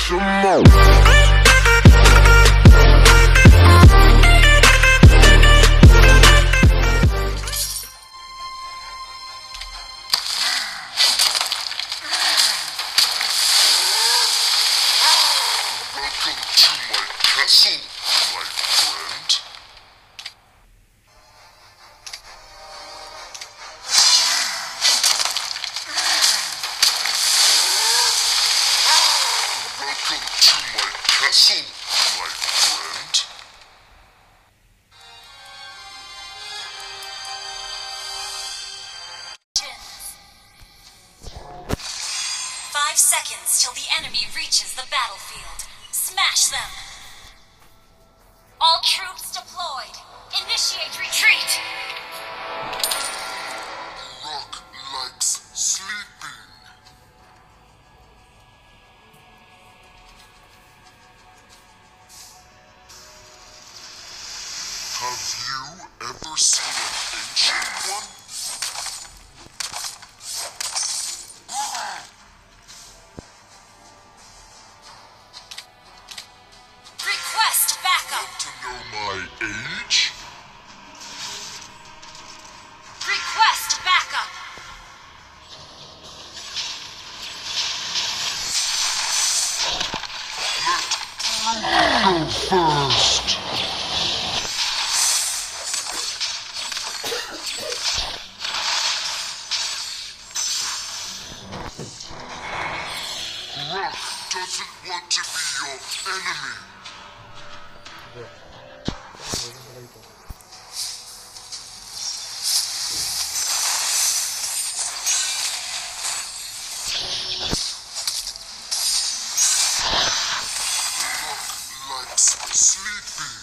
some more. Seconds till the enemy reaches the battlefield. Smash them! All troops deployed. Initiate retreat! Grock likes sleeping. Have you ever seen an ancient one? My age? Request backup! Let Grock go first! Grock doesn't want to be your enemy. Sleeping.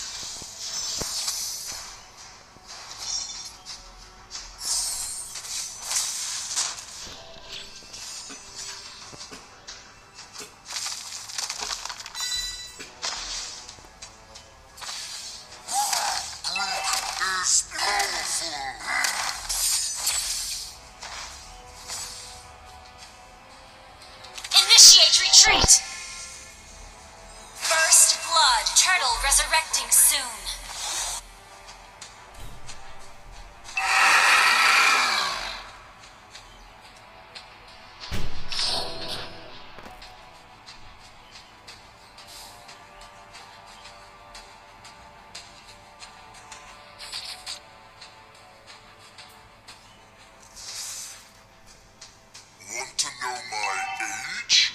Grock is powerful. Initiate retreat! Turtle resurrecting soon. Want to know my age?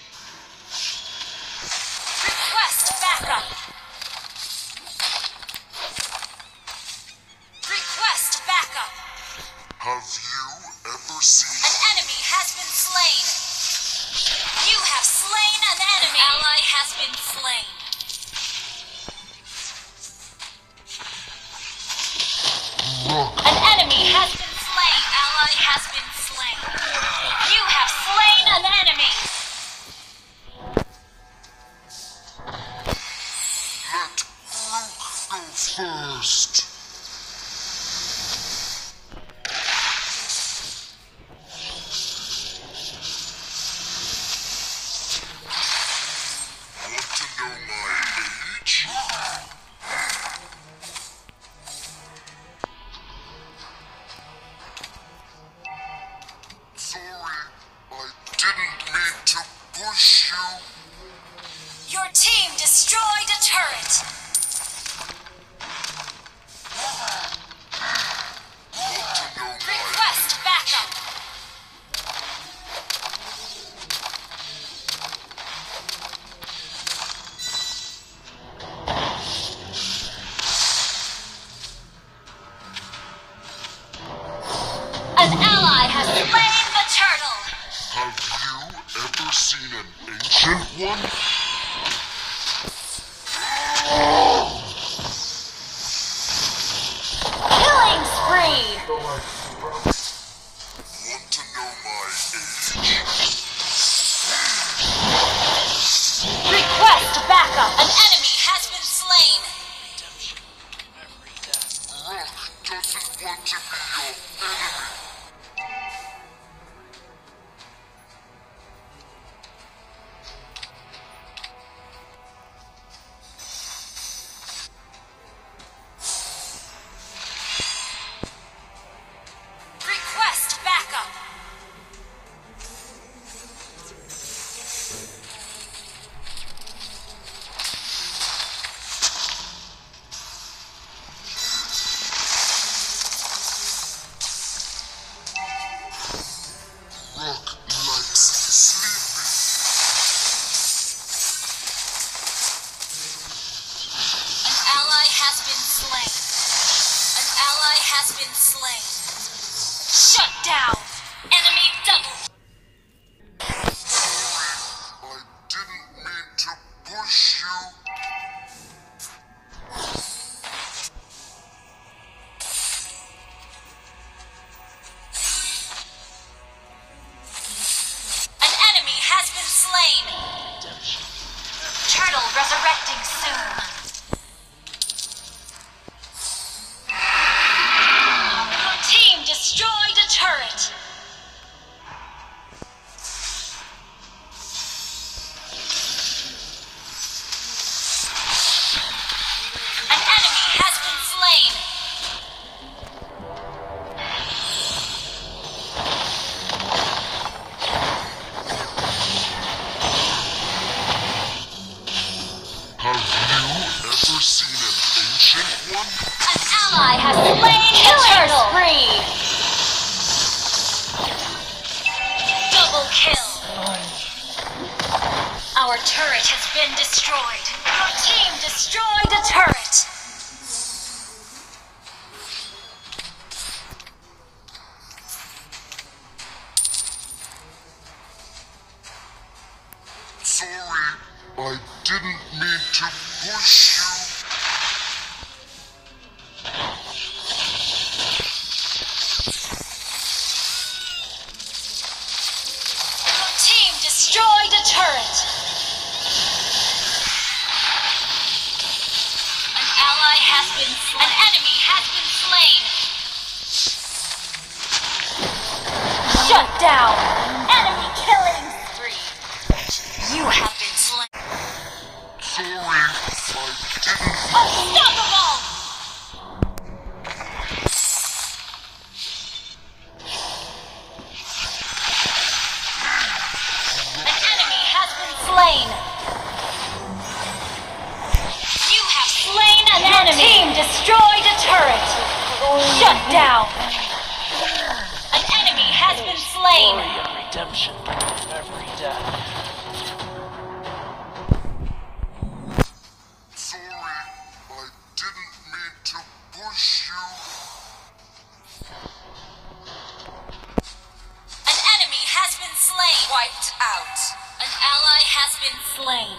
Request backup! Have you ever seen... An enemy has been slain! You have slain an enemy! Ally has been slain! An enemy has been slain! Ally has been slain! You have slain an enemy! Let Grock go first! Your team destroyed a turret! Request backup! An ally has slain the turtle! Have you ever seen an ancient one? Killing spree! Want to know my age? Request backup! An enemy has been slain! Grock doesn't want to be your enemy. resurrecting soon. Your team destroyed a turret. An enemy has been slain. Have you ever seen an ancient one? An ally has slain the turtle. Spree. Double kill. Our turret has been destroyed. Your team destroyed a turret. Sorry, I didn't mean to push you. Your team destroyed a turret. An ally has been slain. An enemy has been slain. Shut down. Enemy killing spree. You have been slain. Sorry, I didn't. Unstoppable. An enemy has been slain. You have slain an enemy. Your team destroyed a turret. Shut down. An enemy has been slain. Glory of redemption, every death. Sorry, I didn't mean to push you. An enemy has been slain. Wiped out. An ally has been slain.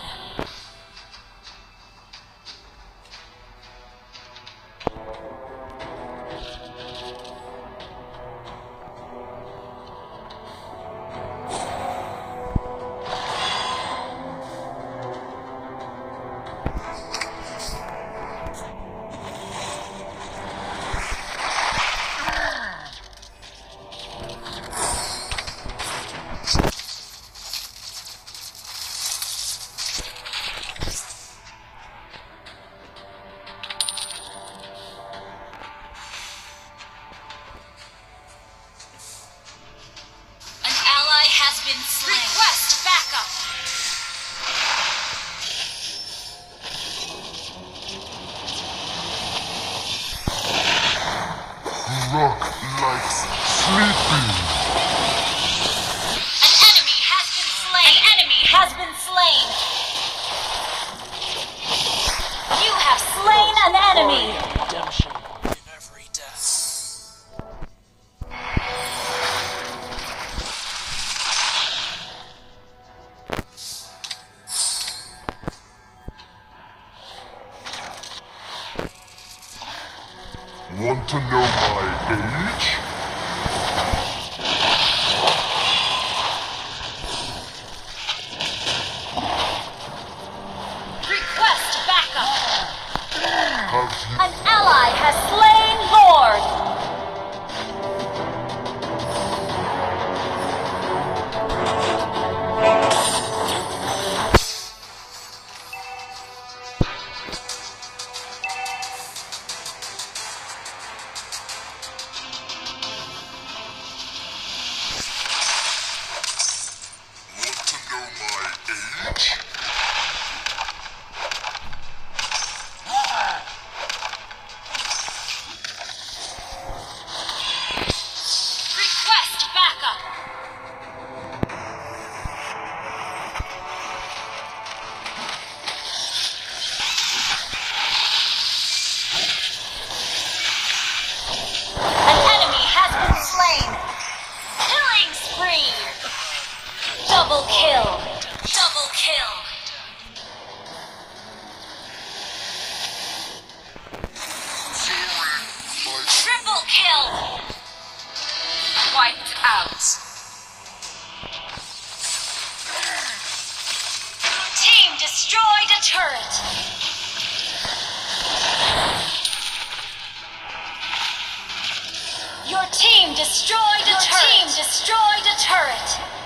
Has been slain. Request backup. Grock likes sleeping. An enemy has been slain. An enemy has been slain. You have slain an enemy. Glory of redemption in every death. Want to know my age? Request backup. Have you? An ally has slain Lord. Want to know my age? Request backup. An enemy has been slain. Killing spree. Double kill. Double kill. Your team destroyed a turret. Your team destroyed a turret.